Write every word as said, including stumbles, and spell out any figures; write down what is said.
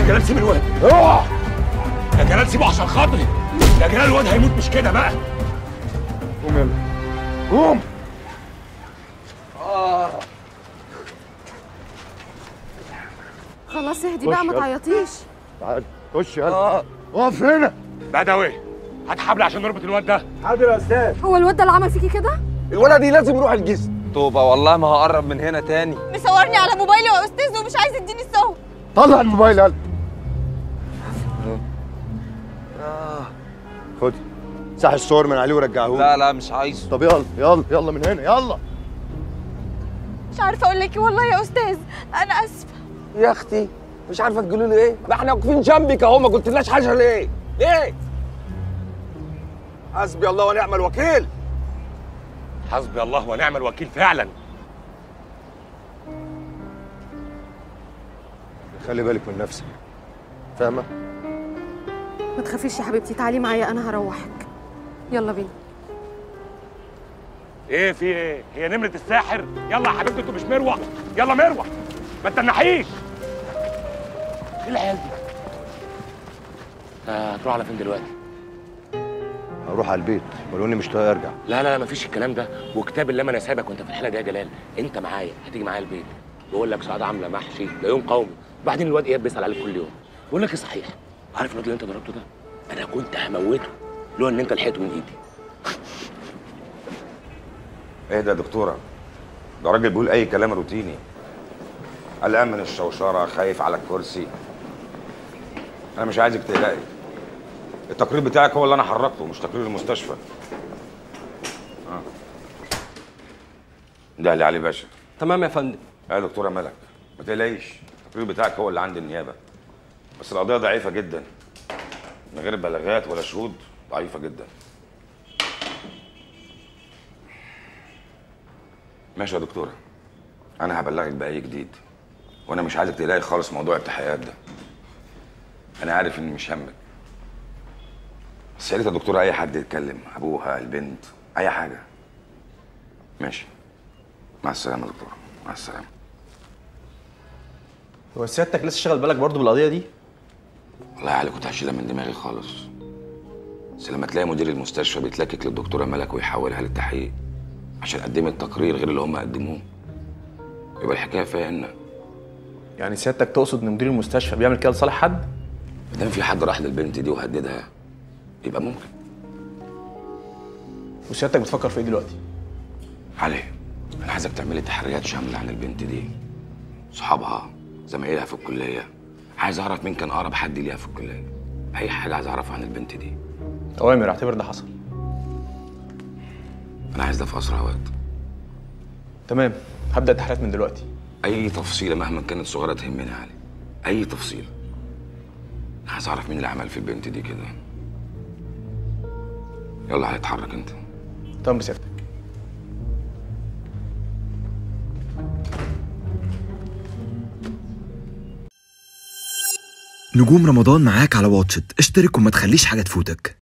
جلال سيب الواد. اوعى يا جلال، سيبه عشان خاطري يا جلال، الواد هيموت مش كده بقى. قوم يلا قوم. اه خلاص اهدي بقى، ما تعيطيش. تعال خش يلا. اقف هنا. بدوي هات حبل عشان نربط الواد ده. حاضر يا استاذ. هو الواد ده اللي عمل فيكي كده؟ الولد دي لازم يروح الجسم. توبه والله ما هقرب من هنا تاني. مصورني على موبايلي يا استاذ ومش عايز يديني الصور. طلع الموبايل يلا. خد ساح الصور من عليه ورجعه لي. لا لا مش عايزه. طب يلا يلا يلا من هنا يلا. مش عارفه اقول لك والله يا استاذ، انا اسفه يا اختي. مش عارفه تقولي لي ايه؟ ما احنا واقفين جنبك اهو، ما قلتلناش حاجه ليه؟ ليه؟ حسبي الله ونعم الوكيل. حسبي الله ونعم الوكيل فعلا. خلي بالك من نفسك، فاهمه؟ ما تخافيش يا حبيبتي، تعالي معايا انا هروحك. يلا بينا. ايه في ايه؟ هي نمرة الساحر؟ يلا يا حبيبتي، انتوا مش مروه. يلا مروه ما تنحيش. ايه العيال دي؟ هتروح على فين دلوقتي؟ هروح على البيت ولو اني مش طايق ارجع. لا لا لا مفيش الكلام ده، وكتاب الله ما انا سايبك وانت في الحاله دي يا جلال. انت معايا، هتيجي معايا البيت. بقول لك سعاده عامله محشي، ده يوم قومي. وبعدين الواد اياد بيسال عليك كل يوم. بقول لك ايه صحيح، عارف الواد اللي انت ضربته ده؟ انا كنت هموته لو ان انت لحقته من ايدي. اهدى يا دكتوره، ده راجل بيقول اي كلام روتيني. قلقان من الشوشره، خايف على الكرسي. انا مش عايزك تقلقي. التقرير بتاعك هو اللي انا حركته، مش تقرير المستشفى. اه ده اللي علي باشا. تمام يا فندم. يا دكتوره ملك ما تقلقيش، التقرير بتاعك هو اللي عند النيابه. بس القضيه ضعيفه جدا، من غير بلاغات ولا شهود، ضعيفه جدا. ماشي يا دكتوره، انا هبلغك باي جديد، وانا مش عايزك تلاقي خالص موضوع التحقيقات ده. انا عارف ان مش همك، بس يا ريت يا دكتوره اي حد يتكلم، ابوها، البنت، اي حاجه. ماشي، مع السلامه يا دكتوره، مع السلامه. هو سيادتك لسه شغال بالك برضه بالقضيه دي؟ والله يا علي كنت هشيلها من دماغي خالص، بس لما تلاقي مدير المستشفى بيتلكك للدكتوره ملك ويحولها للتحقيق عشان قدمت تقرير غير اللي هم قدموه، يبقى الحكايه فيها ان يعني سيادتك تقصد ان مدير المستشفى بيعمل كده لصالح حد؟ ما دام في حد راح للبنت دي وهددها يبقى ممكن. وسيادتك بتفكر في ايه دلوقتي؟ علي انا عايزك تعملي تحريات شامله عن البنت دي، صحابها، زمايلها في الكليه. عايز اعرف مين كان اقرب حد ليها في الكليه، اي حاجه عايز اعرفها عن البنت دي. اوامر، اعتبر ده حصل. انا عايز ده في اسرع وقت. تمام، هبدا التحريات من دلوقتي. اي تفصيله مهما كانت صغيره تهمني يا علي، اي تفصيله. انا عايز اعرف مين اللي عمل في البنت دي كده. يلا هيتحرك انت. تمام بسيادتك. نجوم رمضان معاك على واتشت، اشترك وما تخليش حاجة تفوتك.